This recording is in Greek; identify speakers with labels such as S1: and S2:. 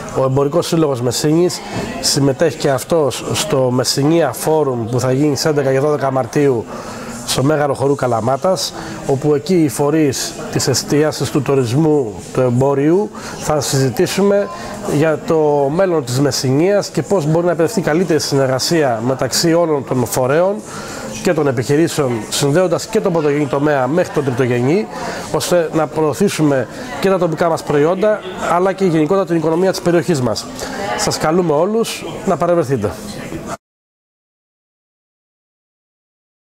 S1: Ο Εμπορικός Σύλλογος Μεσσήνης συμμετέχει και αυτός στο Μεσσηνία Φόρουμ που θα γίνει στις 11 και 12 Μαρτίου στο Μέγαρο Χορού Καλαμάτας, όπου εκεί οι φορείς της εστίασης, του τουρισμού, του εμπόριου θα συζητήσουμε για το μέλλον της Μεσσηνίας και πώς μπορεί να επιτευχθεί καλύτερη συνεργασία μεταξύ όλων των φορέων και των επιχειρήσεων, συνδέοντας και τον πρωτογενή τομέα μέχρι τον τριτογενή, ώστε να προωθήσουμε και τα τοπικά μας προϊόντα, αλλά και γενικότερα την οικονομία της περιοχής μας. Σας καλούμε όλους να παρευρεθείτε.